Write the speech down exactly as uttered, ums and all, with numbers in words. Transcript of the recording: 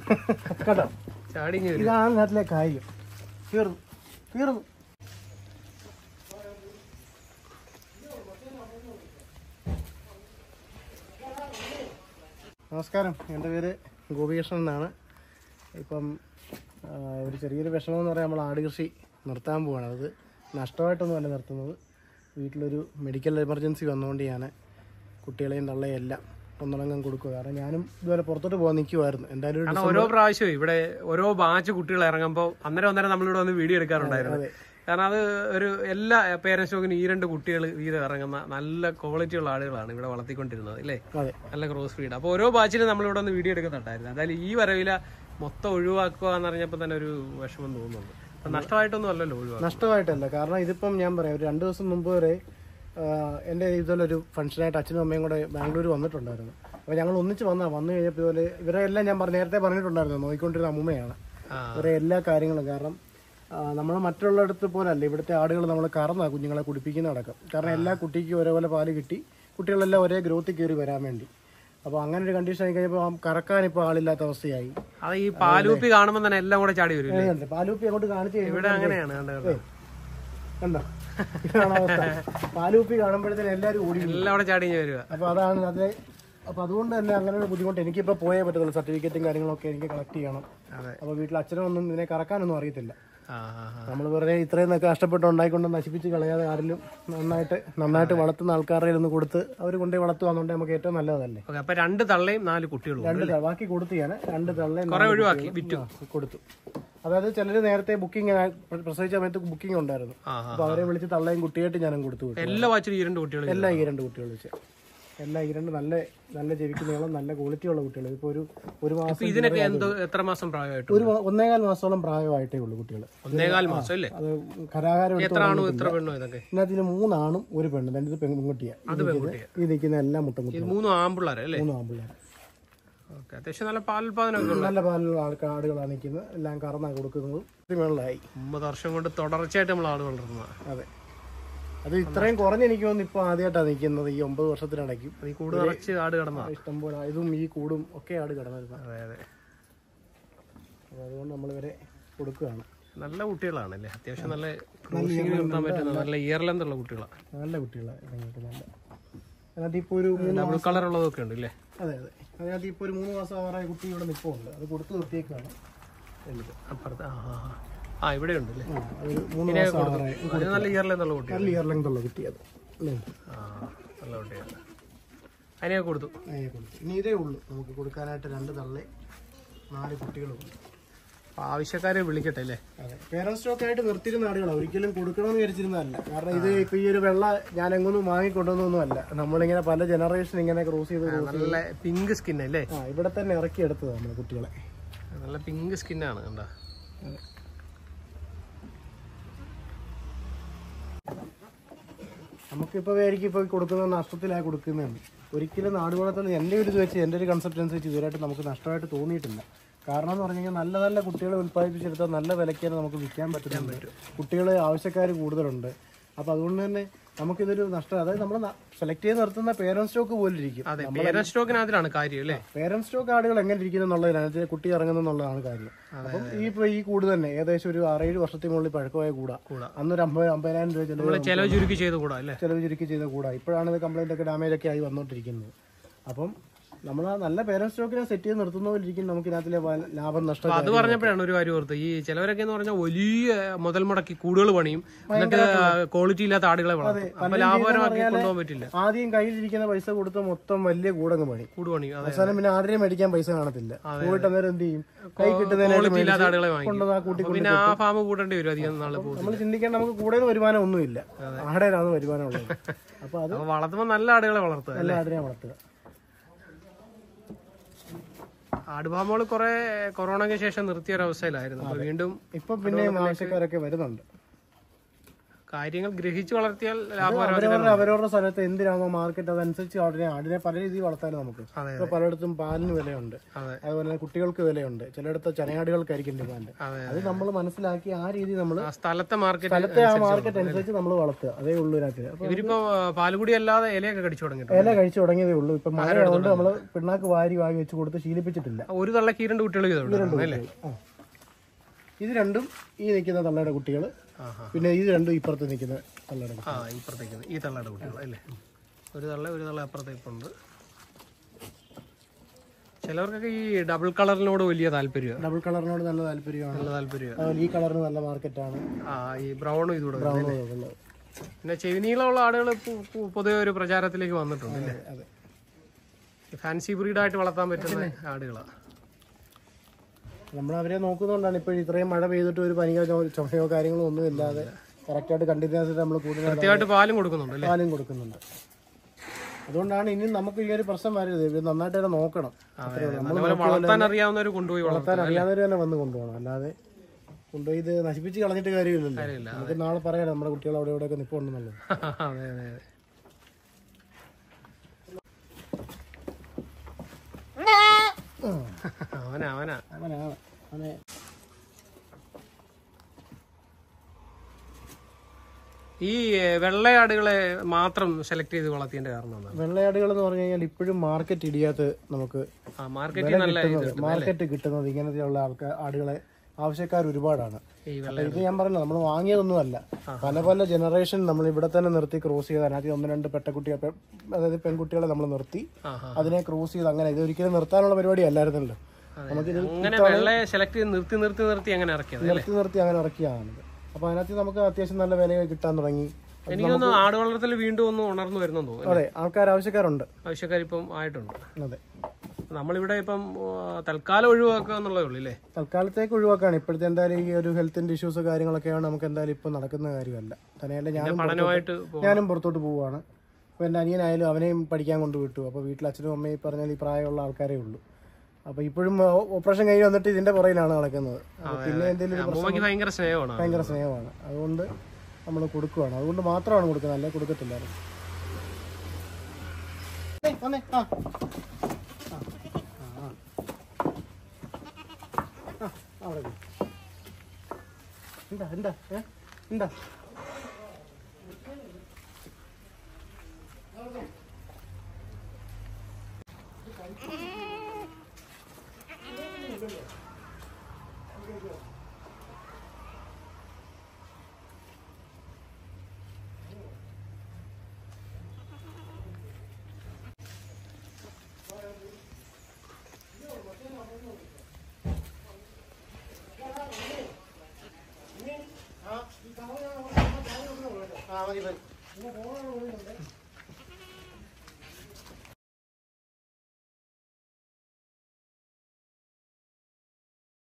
കേട്ടോ, ഇതാണ് നാട്ടിലെ കാര്യം. തീർന്നു തീർന്നു. നമസ്കാരം, എൻ്റെ പേര് ഗോപികൃഷ്ണൻ എന്നാണ്. ഇപ്പം ഒരു ചെറിയൊരു വിഷമം എന്ന് പറയാൻ നമ്മൾ ആട് കൃഷി നിർത്താൻ പോവാണ്. അത് നഷ്ടമായിട്ടൊന്നുമല്ല നിർത്തുന്നത്. വീട്ടിലൊരു മെഡിക്കൽ എമർജൻസി വന്നുകൊണ്ട് ഞാൻ കുട്ടികളെയും തള്ളയും എല്ലാം ഒന്നുണങ്ങാൻ കൊടുക്കുക. കാരണം ഞാനും ഇതുപോലെ പുറത്തോട്ട് പോകാൻ നിൽക്കുമായിരുന്നു. എന്തായാലും ഓരോ പ്രാവശ്യവും ഇവിടെ ഓരോ ബാച്ച് കുട്ടികൾ ഇറങ്ങുമ്പോൾ അന്നേരം അന്നേരം നമ്മളിവിടെ വന്ന് വീഡിയോ എടുക്കാറുണ്ടായിരുന്നു. കാരണം അത് ഒരു എല്ലാ പേരൻസ് സ്റ്റോക്കിനും ഈ രണ്ട് കുട്ടികൾ വീതം ഇറങ്ങുന്ന നല്ല ക്വാളിറ്റി ഉള്ള ആടുകളാണ് ഇവിടെ വളർത്തിക്കൊണ്ടിരുന്നത് അല്ലേ, നല്ല ക്രോസ് ഫീഡ്. അപ്പോൾ ഓരോ ബാച്ചിലും നമ്മളിവിടെ ഒന്ന് വീഡിയോ എടുക്കുന്നുണ്ടായിരുന്നു. എന്തായാലും ഈ വരവില മൊത്തം ഒഴിവാക്കുക എന്ന് പറഞ്ഞപ്പോൾ തന്നെ ഒരു വിഷമം തോന്നുന്നുണ്ട്. നഷ്ടമായിട്ടൊന്നും അല്ലല്ലോ ഒഴിവാക്കുക. നഷ്ടമായിട്ടല്ല, കാരണം ഇതിപ്പം ഞാൻ പറയാം, ഒരു രണ്ട് ദിവസം മുമ്പ് വരെ എൻ്റെ ഇതുപോലെ ഒരു ഫംഗ്ഷനായിട്ട് അച്ഛനും അമ്മയും കൂടെ ബാംഗ്ലൂർ വന്നിട്ടുണ്ടായിരുന്നു. അപ്പോൾ ഞങ്ങൾ ഒന്നിച്ച് വന്നാൽ വന്നു കഴിഞ്ഞപ്പോൾ ഇതുപോലെ ഇവരെ എല്ലാം ഞാൻ നേരത്തെ പറഞ്ഞിട്ടുണ്ടായിരുന്നു, നോക്കിക്കൊണ്ടിരുന്ന അമ്മൂമ്മയാണ് ഇവരെ എല്ലാ കാര്യങ്ങളും. കാരണം നമ്മൾ മറ്റുള്ളിടത്ത് പോലല്ല, ഇവിടുത്തെ ആടുകൾ നമ്മൾ കറന്നാ കുഞ്ഞുങ്ങളെ കുടിപ്പിക്കുന്ന അടക്കം. കാരണം എല്ലാ കുട്ടിക്കും ഒരേപോലെ പാല് കിട്ടി, കുട്ടികളെല്ലാം ഒരേ ഗ്രോത്തിൽ കയറി വരാൻ വേണ്ടി. അപ്പോൾ അങ്ങനെ ഒരു കണ്ടീഷൻ ആയി കഴിഞ്ഞപ്പോൾ കറക്കാൻ ഇപ്പോൾ ആളില്ലാത്ത അവസ്ഥയായി. അത് ഈ പാലൂപ്പി കാണുമ്പോൾ തന്നെ എല്ലാം കൂടെ ചാടി വരും. പാലൂപ്പി അങ്ങോട്ട് കാണിച്ചു ഇവിടെ അങ്ങനെയാണ് കണ്ടോ, ഇതാണ് അവസ്ഥ. പാലൂപ്പി കാണുമ്പോഴത്തേന് എല്ലാവരും ഓടി എല്ലാം അവിടെ ചാടി വരിക. അപ്പോൾ അതാണ് അത്. അപ്പോൾ അതുകൊണ്ട് തന്നെ അങ്ങനെ ഒരു ബുദ്ധിമുട്ട് എനിക്കിപ്പോൾ പോയേ പറ്റത്തുള്ളൂ. സർട്ടിഫിക്കറ്റും കാര്യങ്ങളൊക്കെ എനിക്ക് കളക്ട് ചെയ്യണം. അപ്പോൾ വീട്ടിൽ അച്ഛനും ഒന്നും ഇതിനെ കറക്കാനൊന്നും അറിയത്തില്ല. നമ്മൾ വെറുതെ ഇത്രയും കഷ്ടപ്പെട്ട് ഉണ്ടായിക്കൊണ്ട് നശിപ്പിച്ച് കളയാതെ ആരെങ്കിലും നന്നായിട്ട് നന്നായിട്ട് വളർത്തുന്ന ആൾക്കാരുടെ ഒന്ന് കൊടുത്ത് അവർ കൊണ്ടുപോയി വളർത്തുവാന്നുണ്ട് നമുക്ക് ഏറ്റവും നല്ലതല്ലേ. അപ്പൊ രണ്ട് തള്ളയും നാല് കുട്ടികളും രണ്ട് ബാക്കി കൊടുത്തു. ഞാൻ രണ്ട് തള്ളയും കൊടുത്തു. അതായത് ചിലര് നേരത്തെ ബുക്കിംഗ് പ്രസവിച്ച സമയത്ത് ബുക്കിംഗ് ഉണ്ടായിരുന്നു. അപ്പൊ അവരെ വിളിച്ച് തള്ളയും കുട്ടിയായിട്ട് ഞാനും കൊടുത്തു. എല്ലാ വാച്ചിലും ഈ രണ്ട് കുട്ടികൾ എല്ലാ ഈ രണ്ട് കുട്ടികൾ വെച്ച് എല്ലാം ഈ രണ്ട് നല്ല നല്ല ജനിക്കുന്നോളം നല്ല ക്വാളിറ്റി ഉള്ള കുട്ടികൾ. ഇപ്പൊ ഒരു ഒരു മാസം ഇതിനൊക്കെ എത്ര മാസം പ്രായമായിട്ട് ഒരു ഒന്നേകാൽ മാസത്തോളം പ്രായമായിട്ടേ ഉള്ളൂ കുട്ടികൾ. ഒന്നേകാൽ മാസം അല്ലേ? അത് കരാകാരം ഇതിനകത്ത് മൂന്നാണും ഒരു പെണ്ണും. രണ്ട് പെൺകുട്ടിയാണ്. ഈ നിൽക്കുന്ന എല്ലാം മുട്ടൻകുട്ടി. മൂന്ന് ആമ്പിള്ളേരല്ലേ? മൂന്ന് ആമ്പിള്ളേർ. അത്യാവശ്യം നല്ല പാലുൽപാദനം നല്ല പാലുള്ള ആടുകളാണ് നിൽക്കുന്നത്. എല്ലാം കറന്നാണ് കൊടുക്കുന്നത്. വെള്ളമായി ഒമ്പത് വർഷം കൊണ്ട് തുടർച്ചയായിട്ട് നമ്മൾ ആട് വളർത്തുന്നത്. അതെ, അത് ഇത്രയും കുറഞ്ഞ് എനിക്ക് തോന്നുന്നു ഇപ്പൊ ആദ്യമായിട്ടാണ് നിൽക്കുന്നത് ഈ ഒമ്പത് വർഷത്തിനിടയ്ക്കും. ഈ കൂട് നിറച്ച് ആട് കിടന്ന ഇഷ്ടംപോലെ ഇതും ഈ കൂടും ഒക്കെ ആട് കിടന്നിരുന്നു. അതെ അതെ. അപ്പൊ അതുകൊണ്ട് നമ്മളിവരെ കൊടുക്കുകയാണ്. നല്ല കുട്ടികളാണല്ലേ, അത്യാവശ്യം നല്ല നിർത്താൻ പറ്റുന്ന നല്ല ഇയർ ലെന്ത് ഉള്ള കുട്ടികളാണ്. നല്ല കുട്ടികളാണ്. നല്ല അതിനകത്ത് ഇപ്പൊ ഒരു ഡബിൾ കളർ ഉള്ളതൊക്കെ ഉണ്ട് അല്ലേ? അതെ അതെ. അതിനകത്ത് ഇപ്പൊ ഒരു മൂന്ന് മാസം ആറായ കുട്ടി ഇവിടെ നിൽപ്പുണ്ട്. അത് കൊടുത്തു നിർത്തിയേക്കാണ്. അപ്പുറത്ത് ആ ഇവിടെ ഉണ്ട് അല്ലേ? നല്ല ഇയർ ലെങ്ത് ഉള്ള കുട്ടി. അത് നല്ല കുട്ടിയാണ്. അതിനെയൊക്കെ കൊടുത്തു. ഇനി ഇതേ ഉള്ളൂ നമുക്ക് കൊടുക്കാനായിട്ട്. രണ്ട് തള്ളേ നാല് കുട്ടികളുണ്ട്. ആവശ്യക്കാരെ വിളിക്കട്ടെ അല്ലേ? അതെ, പേരന്റ് സ്റ്റോക്ക് ആയിട്ട് നിർത്തിയിരുന്ന ആടുകളാണ്. ഒരിക്കലും കൊടുക്കണമെന്ന് വിചാരിച്ചിരുന്നതല്ല. കാരണം ഇത് ഇപ്പൊ ഈ ഒരു വെള്ള ഞാൻ എങ്ങൊന്നും വാങ്ങിക്കൊണ്ടൊന്നും അല്ല. നമ്മളിങ്ങനെ പല ജനറേഷൻ ഇങ്ങനെ ക്രോസ് ചെയ്ത് നല്ല പിങ്ക് സ്കിൻ അല്ലേ? ആ, ഇവിടെ തന്നെ ഇറക്കി എടുത്തതാണ് നമ്മുടെ കുട്ടികളെ. നല്ല പിങ്ക് സ്കിന്നാണ് കണ്ടോ. നമുക്കിപ്പോ ആയിരിക്കും ഇപ്പൊ കൊടുക്കുന്ന നഷ്ടത്തിലായി കൊടുക്കുന്നതാണ്. ഒരിക്കലും നാട് വളർത്തുന്നത് എൻ്റെ ഒരു ഇത് വെച്ച് എൻ്റെ ഒരു കൺസെപ്റ്റ് അനുസരിച്ച് ഇതുവരായിട്ട് നമുക്ക് നഷ്ടമായിട്ട് തോന്നിയിട്ടില്ല. കാരണം എന്ന് പറഞ്ഞു കഴിഞ്ഞാൽ നല്ല നല്ല കുട്ടികളെ ഉൽപ്പാദിപ്പിച്ചെടുത്താൽ നല്ല വിലയ്ക്ക് തന്നെ നമുക്ക് വിൽക്കാൻ പറ്റുന്നുണ്ട്. കുട്ടികൾ ആവശ്യക്കാർ കൂടുതലുണ്ട്. അപ്പോൾ അതുകൊണ്ട് തന്നെ നമുക്കിതൊരു നഷ്ടം. അതായത് നമ്മൾ സെലക്ട് ചെയ്ത് നിർത്തുന്ന പേരന്റ് സ്റ്റോക്ക് പോലെ ഇരിക്കും. പേരന്റ് സ്റ്റോക്കിനകത്തിലാണ് കാര്യം അല്ലേ? പേരന്റ് സ്റ്റോക്ക് ആടുകൾ എങ്ങനെ ഇരിക്കുന്നു എന്നുള്ളതിനകത്ത് കുട്ടി ഇറങ്ങുന്നുള്ളതാണ് കാര്യം. അപ്പം ഈ ഇപ്പൊ ഈ കൂട് തന്നെ ഏകദേശം ഒരു ആറേഴ് വർഷത്തിന് മുകളിൽ പഴക്കമായ കൂടാ. അന്നൊരു അമ്പത് അമ്പതിനായിരം രൂപ ചെലവ് ചുരുക്കി ചെയ്ത കൂടാ അല്ലേ? ചെലവ് ചുരുക്കി ചെയ്ത കൂടാ. ഇപ്പോഴാണ് ഇത് കംപ്ലൈന്റ് ഒക്കെ ഡാമേജ് ഒക്കെ ആയി വന്നോണ്ടിരിക്കുന്നത്. അപ്പം നമ്മൾ ആ നല്ല പേരന്റ് സ്റ്റോക്കിനെ സെറ്റ് ചെയ്ത് നിർത്തുന്ന പോലെ ഇരിക്കും നമുക്ക് ഇതിനകത്തിലെ ലാഭം നഷ്ടം. അത് പറഞ്ഞപ്പോഴാണ് ഒരു കാര്യം ഓർത്ത്. ഈ ചിലവരൊക്കെ എന്ന് പറഞ്ഞാൽ വലിയ മുതൽ മുടക്കി കൂടുകൾ പണിയും, എന്നിട്ട് ക്വാളിറ്റി ഇല്ലാത്ത ആടുകളെ വളർത്തും. ലാഭകരമാക്കി കൊണ്ടുപോകാൻ പറ്റില്ല. ആദ്യം കയ്യിലിരിക്കുന്ന പൈസ കൊടുത്ത് മൊത്തം വലിയ കൂടങ്ങ് പണി കൂട് പണിയും. അവസാനം പിന്നെ ആടിനെ മേടിക്കാൻ പൈസ കാണത്തില്ല. പോയിട്ട് അന്നേരം എന്ത് ചെയ്യും? കൈ ക്വാളിറ്റി ഇല്ലാത്ത ആടുകളെ വാങ്ങിക്കും. പിന്നെ ആ ഫാം കൂട്ടേണ്ടി വരും അധികം നാളെ പോകും. നമ്മൾ ചിന്തിക്കാൻ നമുക്ക് കൂടുതൽ വരുമാനം ഒന്നുമില്ല, ആടേലാണ് വരുമാനം ഉള്ളത്. അപ്പൊ അത് വളർത്തുമ്പോൾ നല്ല ആടുകളെ വളർത്തുക, നല്ല ആടിനെ വളർത്തുക. ആടുഫാമുകൾ കുറെ കൊറോണയ്ക്ക് ശേഷം നിർത്തിയ ഒരവസ്ഥയിലായിരുന്നു. വീണ്ടും ഇപ്പൊ പിന്നെ ആവശ്യക്കാരൊക്കെ വരുന്നുണ്ട്. കാര്യങ്ങൾ ഗ്രഹിച്ച് വളർത്തിയാൽ അവരവരുടെ അവരവരുടെ സ്ഥലത്ത് എന്തിനാണോ മാർക്കറ്റ് അതനുസരിച്ച് ആടിനെ ആടിനെ പല രീതിയിൽ വളർത്താനും നമുക്ക് ഇപ്പൊ പലയിടത്തും പാലിന് വിലയുണ്ട്, അതുപോലെ തന്നെ കുട്ടികൾക്ക് വിലയുണ്ട്, ചിലയിടത്ത് ചനയാടുകൾക്കായിരിക്കും ഡിമാൻഡ്. അത് നമ്മൾ മനസ്സിലാക്കി ആ രീതി നമ്മൾ സ്ഥലത്തെ മാർക്കറ്റ് സ്ഥലത്തെ ആ മാർക്കറ്റ് അനുസരിച്ച് നമ്മൾ വളർത്തുക, അതേ ഉള്ളൂ ഇതിനകത്ത്. ഇവരിപ്പോ പാലുകുടി അല്ലാതെ ഇലയൊക്കെ കടിച്ചു തുടങ്ങി ഇല കഴിച്ചു തുടങ്ങിയതേ ഉള്ളൂ. ഇപ്പൊ മഴയായതുകൊണ്ട് നമ്മൾ പിണ്ണാക്ക് വാരി വാങ്ങി വെച്ച് കൊടുത്ത് ശീലിപ്പിച്ചിട്ടില്ല. ഒരു തള്ളക്ക് ഈ രണ്ട് കുട്ടികൾ ഇത് രണ്ടും ഈ നിൽക്കുന്ന തള്ളയുടെ കുട്ടികൾ, പിന്നെ ഇത് രണ്ടും ഇപ്പുറത്ത് നിൽക്കുന്ന തള്ളയുടെ ആ ഇപ്പുറത്തേക്ക് ഈ തള്ളയുടെ കുട്ടികൾ അല്ലേ. ഒരു തള്ള ഒരു തള്ള അപ്പുറത്തേക്കുണ്ട്. ചിലവർക്കൊക്കെ ഈ ഡബിൾ കളറിനോട് വലിയ താല്പര്യം, ഡബിൾ കളറിനോട് നല്ല താല്പര്യമാണ്, നല്ല താല്പര്യം. ഈ കളറിന് നല്ല മാർക്കറ്റാണ്. ആ ഈ ബ്രൗണും ഇതൂടെ. ബ്രൗൺ പിന്നെ ചെവിനീളമുള്ള ആടുകൾ പൊതുവെ ഒരു പ്രചാരത്തിലേക്ക് വന്നിട്ടുണ്ട് അല്ലേ. അതെ, ഫാൻസി ബ്രീഡായിട്ട് വളർത്താൻ പറ്റുന്ന ആടുകളാണ്. നമ്മൾ അവരെ നോക്കുന്നതുകൊണ്ടാണ് ഇപ്പോൾ ഇത്രയും മഴ പെയ്തിട്ട് ഒരു പനിയോ ചുമയോ കാര്യങ്ങളോ ഒന്നും ഇല്ലാതെ കറക്റ്റായിട്ട് കണ്ടിന്യൂസ് ആയിട്ട് നമ്മൾ കൂടുതൽ കൃത്യമായിട്ട് പാലും കൊടുക്കുന്നുണ്ട് പാലും കൊടുക്കുന്നുണ്ട്. അതുകൊണ്ടാണ് ഇനി നമുക്ക് ഈ ഒരു പ്രശ്നം വരരുത്. ഇത് നന്നായിട്ട് തന്നെ നോക്കണം. വളർത്താൻ അറിയാവുന്നവർ കൊണ്ടുപോയി വളർത്താൻ അറിയാവുന്നവർ തന്നെ വന്ന് കൊണ്ടുപോകണം. അല്ലാതെ കൊണ്ടുപോയി ഇത് നശിപ്പിച്ച് കളഞ്ഞിട്ട് കാര്യമില്ലല്ലോ. നമുക്ക് നാളെ പറയാം നമ്മുടെ കുട്ടികൾ അവിടെ ഇവിടെയൊക്കെ നിൽപ്പുണ്ടെന്നുള്ളത്. അതെ അതെ അതെ. അവനാ അവനാ അവനാ അവനെ ഈ വെള്ളയാടുകളെ മാത്രം സെലക്ട് ചെയ്ത് വളർത്തിയതിന്റെ കാരണം എന്താണ്? വെള്ളയാടുകൾ എന്ന് പറഞ്ഞു കഴിഞ്ഞാൽ ഇപ്പോഴും മാർക്കറ്റ് ഇടിയാത്ത നമുക്ക് മാർക്കറ്റ് കിട്ടുന്നത് ഇങ്ങനത്തെയുള്ള ആൾക്കാർ ആടുകളെ ആവശ്യക്കാർ ഒരുപാടാണ്. ഇത് ഞാൻ പറഞ്ഞത് നമ്മൾ വാങ്ങിയതൊന്നുമല്ല. പല പല ജനറേഷൻ നമ്മൾ ഇവിടെ തന്നെ നിർത്തി ക്രോസ് ചെയ്ത് അതിനകത്ത് ഒന്ന് രണ്ട് പെട്ടക്കുട്ടികളെ, അതായത് പെൺകുട്ടികളെ നമ്മൾ നിർത്തി അതിനെ ക്രോസ് ചെയ്ത് അങ്ങനെ ഇത് ഒരിക്കലും നിർത്താനുള്ള പരിപാടി അല്ലായിരുന്നല്ലോ. നമുക്കിത് സെലക്ട് ചെയ്ത് നിർത്തി നിർത്തി നിർത്തി അങ്ങനെ ഇറക്കിയത് നിർത്തി നിർത്തി അങ്ങനെ ഇറക്കിയതാണിത്. അപ്പൊ അതിനകത്ത് നമുക്ക് അത്യാവശ്യം നല്ല വില കിട്ടാൻ തുടങ്ങി. എനിക്കൊന്ന് ആട് വളർത്തൽ വീണ്ടും ഒന്ന് ഉണർന്നു വരുന്നെന്ന് തോന്നുന്നു. അതെ, ആൾക്കാർ ആവശ്യക്കാരുണ്ട്, ആവശ്യക്കാർ ഇപ്പം ആയിട്ടുണ്ട്. അതെ, നമ്മളിവിടെ ഇപ്പം തൽക്കാലം ഒഴിവാക്കുക എന്നുള്ളതേ ഉള്ളൂ അല്ലേ. തൽക്കാലത്തേക്ക് ഒഴിവാക്കാണ്. ഇപ്പോഴത്തെ എന്തായാലും ഈ ഒരു ഹെൽത്തിന്റെ ഇഷ്യൂസ് കാര്യങ്ങളൊക്കെയാണ് നമുക്ക് എന്തായാലും ഇപ്പൊ നടക്കുന്ന കാര്യമല്ല. തന്നെയല്ല ഞാനും പഠനമായിട്ട് ഞാനും പുറത്തോട്ട് പോവുകയാണ്. അപ്പൊ എന്റെ അനിയനായാലും അവനെയും പഠിക്കാൻ കൊണ്ടുവിട്ടു. അപ്പൊ വീട്ടിൽ അച്ഛനും അമ്മയും പറഞ്ഞാൽ ഈ പ്രായമുള്ള ആൾക്കാരേ ഉള്ളൂ. അപ്പൊ ഇപ്പോഴും ഓപ്പറേഷൻ കഴിഞ്ഞ് വന്നിട്ട് ഇതിന്റെ പുറകിലാണ് നടക്കുന്നത്. പിന്നെ എന്തെങ്കിലും ഭയങ്കര സ്നേഹമാണ് ഭയങ്കര സ്നേഹമാണ് അതുകൊണ്ട് നമ്മൾ കൊടുക്കുവാണ്. അതുകൊണ്ട് മാത്രമാണ് കൊടുക്കുന്നത്, അല്ലെ കൊടുക്കത്തില്ലായിരുന്നു. എന്താ എന്താ എന്താ ആ മതി മതി.